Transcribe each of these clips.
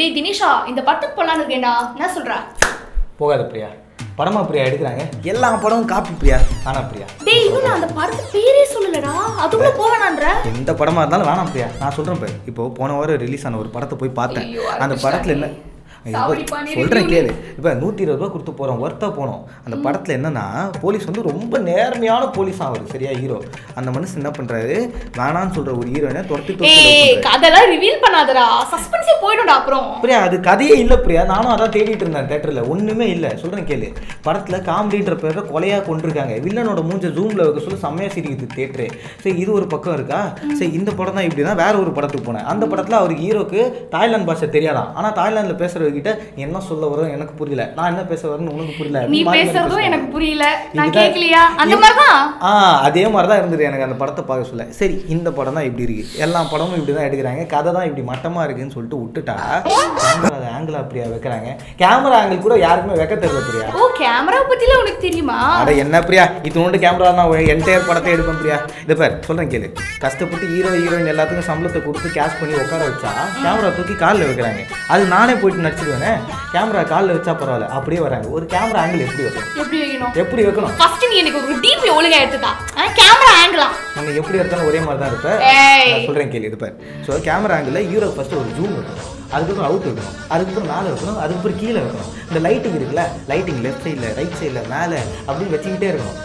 டேய் தினேஷா இந்த படத்துக்கு போலான்னு இருக்கேன்டா, என்ன சொல்ற? போகாத பிரியா, படமா பிரியா எடுக்கிறாங்க, எல்லா படமும் காப்பி பிரியா, ஆனா பிரியா. டேய் இன்னும் நான் அந்த படத்துக்கு பேரே சொல்லலடா, அதுக்குள்ள போவேனான்ற. எந்த படமா இருந்தாலும் வேணாம் பிரியா, நான் சொல்றேன் பாரு. இப்போ போன வாரம் ரிலீஸ் ஆன ஒரு படத்தை போய் பார்த்தேன். அந்த படத்துல என்ன சொல்றேன் கேளு. இப்போ 120 ரூபா கொடுத்து போறோம், ஒர்த்தா போனோம். அந்த படத்துல என்னன்னா போலீஸ் வந்து ரொம்ப நேர்மையான போலீஸ் ஆகுது, சரியா? ஹீரோ அந்த மனுஷன் என்ன பண்றாரு, வேணான்னு சொல்ற ஒரு ஹீரோயினை துரத்தி கதையெல்லாம் ரிவீல் பண்ணாதடா, சஸ்பென்ஸே போய்டும்டா அப்புறம். பிரியா அது கதையே இல்ல பிரியா, நானும் அதான் தேடிட்டு இருந்தேன் தியேட்டர்ல, ஒண்ணுமே இல்ல. சொல்றேன் கேளு, படத்துல காமெடின்ற பேர்ல கொலையா கொண்டிருக்காங்க, வில்லனோட மூஞ்ச ஜூம்ல வைக்க சொல்ல செம்மையா சிரிக்குது தியேட்டரு. சரி இது ஒரு பக்கம் இருக்கா, சரி இந்த படம் தான் இப்படிதான். வேற ஒரு படத்துக்கு போனேன், அந்த படத்துல அவருக்கு ஹீரோக்கு தாய்லாந்து பாஷை தெரியாதான், ஆனா தாய்லாந்துல பேசுற கிட்ட என்ன சொல்ல வரும் எனக்கு புரியல, நான் என்ன பேச வரேன்னு உனக்கு புரியல, நீ பேசுறதும் எனக்கு புரியல, நான் கேட்கலையா, அந்த மாதிரி தான். அதே மாதிரி தான் இருந்தது எனக்கு அந்த படத்தை பார்க்க சொல்ல. சரி இந்த படம் தான் இப்படி இருக்கு, எல்லா படமும் இப்படி தான் எடுக்கிறாங்க, கதை தான் இப்படி மட்டமா இருக்குன்னு சொல்லிட்டு விட்டுட்டா கேமரா ஆங்கிள் அப்படியா வைக்கிறாங்க. கேமரா ஆங்கிள் கூட யாருக்குமே வைக்க தெரியல பிரியா. ஓ கேமரா பத்தில உனக்கு தெரியுமா? அட என்ன பிரியா, இது ஒன்று கேமரா நான் என்டையர் படத்தை எடுப்பேன் பிரியா. இதை பேர் சொல்றேன் கேளு, கஷ்டப்பட்டு ஹீரோயின் எல்லாத்துக்கும் சம்பளத்தை கொடுத்து கேஷ் பண்ணி உட்கார வச்சா கேமரா தூக்கி காலில் வைக்கிறாங்க. அது நானே போயிட்டு நடிச்சிருவேன், கேமரா காலில் வச்சா பரவாயில்ல, அப்படியே வராங்க. ஒரு கேமரா ஆங்கிள் எப்படி வைக்கணும், எப்படி வைக்கணும்? ஃபர்ஸ்ட் நீ எனக்கு ஒரு டிபி ஒழுங்கா எடுத்துடா, கேமரா ஆங்கிளா உனக்கு எப்படி எடுத்தாலும் ஒரே மாதிரி தான் இருப்பேன். சொல்றேன் கேளு, இது பாரு. So camera angle hero first ஒரு ஜூம் வைக்கணும், அதுக்கப்புறம் அவுட் வைக்கணும், அதுக்கப்புறம் மேலே வைக்கணும், அதுக்கப்புறம் கீழே வைக்கணும். இந்த லைட்டிங் இருக்குல்ல, லைட்டிங் லெஃப்ட் சைடில் ரைட் சைடில் மேலே அப்படின்னு வச்சுக்கிட்டே இருக்கணும்.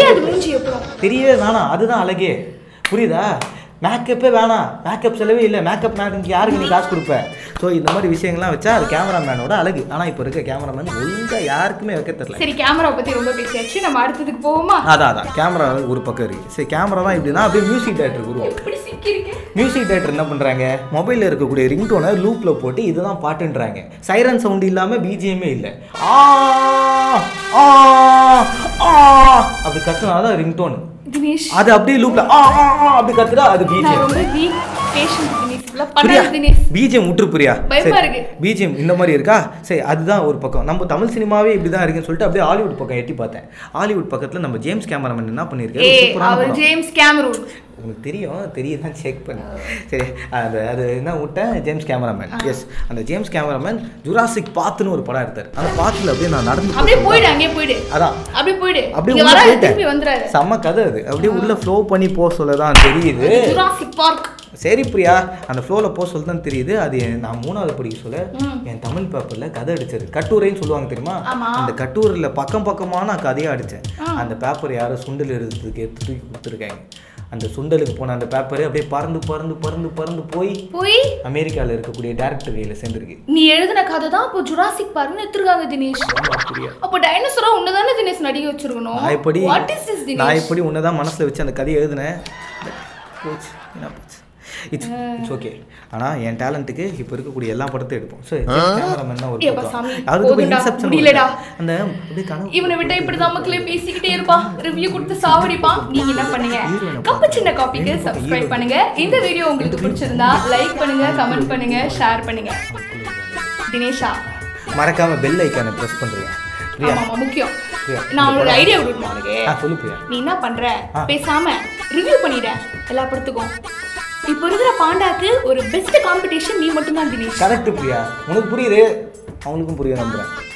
தெரியவே வேணாம், அதுதான் அழகே, புரியுதா? மேக்கப்பே வேணாம், மேக்கப் செலவே இல்லை, மேக்கப் மேனுக்கு யாருக்கு நீ காசு கொடுப்ப? ஸோ இந்த மாதிரி விஷயங்கள்லாம் வச்சா அது கேமராமேனோட அழகு. ஆனால் இப்போ இருக்க கேமராமேன் ஒழுங்காக யாருக்குமே வைக்க தெரியல. சரி கேமரா பற்றி ரொம்ப பேசியாச்சு, நம்ம அடுத்ததுக்கு போவோமா? அதான் கேமரா ஒரு பக்கம் இருக்குது. சரி கேமரா தான் இப்படின்னா அப்படியே மியூசிக் டைரக்டருக்கு வருவோம். மியூசிக் டைரக்டர் என்ன பண்ணுறாங்க, மொபைலில் இருக்கக்கூடிய ரிங்டோனை லூப்பில் போட்டு இதுதான் பாட்டுன்றாங்க. சைரன் சவுண்ட் இல்லாமல் பிஜிஎம்மே இல்லை, அப்படி கத்துனாதான் ரிங்டோன். அது அப்படியே லூப்ல அப்படி கத்துறா, அது பிஜிஎம் விட்டுரு பிரியா. பிஜிஎம் இந்த மாதிரி இருக்கா? சரி அதுதான் ஒரு பக்கம். நம்ம தமிழ் சினிமாவே இப்படிதான் இருக்குன்னு சொல்லிட்டு அப்படியே ஹாலிவுட் பக்கம் எட்டி பார்த்தேன். ஹாலிவுட் பக்கத்துல நம்ம ஜேம்ஸ் கேமராமேன் என்ன பண்ணிருக்காரு, ஜேம்ஸ் கேமரூன் உங்களுக்கு தெரியும் செக் பண்ணு. சரி அது என்ன விட்டேன், ஜேம்ஸ் கேமராமேன். எஸ் அந்த ஜேம்ஸ் கேமராமேன் ஜுராசிக் பார்க்னு ஒரு படம் எடுத்தார். அந்த பார்க்ல அப்படியே நான் நடந்து அதான் அப்படியே செம்ம கதை அது, அப்படியே உள்ள ஃப்ளோ பண்ணி போக சொல்லதான் தெரியுது. சரி பிரியா, அந்த ஃப்ளோவில் போக சொல்ல தான் தெரியுது. அது நான் 3வது படிக்க சொல்ல என் தமிழ் பேப்பரில் கதை அடிச்சது, கட்டுரைன்னு சொல்லுவாங்க தெரியுமா? அந்த கட்டுரையில் பக்கமாக நான் கதையாக அடித்தேன். அந்த பேப்பர் யாரும் சுண்டல் எழுதுறதுக்கு எடுத்து தூக்கி கொடுத்துருக்காங்க. அந்த சுண்டலுக்கு போன அந்த பேப்பர் அப்படியே பறந்து போய் அமெரிக்காவில் இருக்கக்கூடிய டைரக்டர் கையில் சேர்ந்துருக்கு. நீ எழுதின கதை தான் இப்போ ஜுராசிக் பார்க்னு எடுத்துருக்காங்க தினேஷ். அப்போ டைனோசரா உன்னதானே தினேஷ் நடிக்க வச்சிருக்கணும். நான் எப்படி உன்னதான் மனசில் வச்சு அந்த கதையை எழுதினேன். போச்சு என்ன போச்சு, இட்ஸ் ஓகே. ஆனால் என் டேலண்ட்டுக்கு இப்போ இருக்கக்கூடிய எல்லா படத்தையும் எடுப்போம். ஸோ கேமராமேன் தான் ஒரு அதுக்கு இன்செப்ஷன் அந்த இவனை விட்டா இப்படிதான் மக்களே பேசிக்கிட்டே இருப்பான், ரிவ்யூ கொடுத்து சாவடிப்பான். நீங்க என்ன பண்ணுங்க, கப்பு சின்ன காப்பிக்கு சப்ஸ்கிரைப் பண்ணுங்க. இந்த வீடியோ உங்களுக்கு பிடிச்சிருந்தா லைக் பண்ணுங்க, கமெண்ட் பண்ணுங்க, ஷேர் பண்ணுங்க. தினேஷா மறக்காம பெல் ஐக்கானை பிரஸ் பண்றீங்க. ஆமா முக்கியம். நான் ஒரு ஐடியா கொடுக்கணும் உனக்கு. சொல்லு பிரியா. நீ என்ன பண்ற, பேசாம ரிவ்யூ பண்ணிட எல்லா படத்துக்கும். இப்போ இருக்கிற பாண்டாக்கு ஒரு பெஸ்ட் காம்படிஷன் நீ மட்டும் தான் தினேஷ். கரெக்ட் பிரியா, உனக்கு புரியுது, அவனுக்கும் புரியுது நம்புறேன்.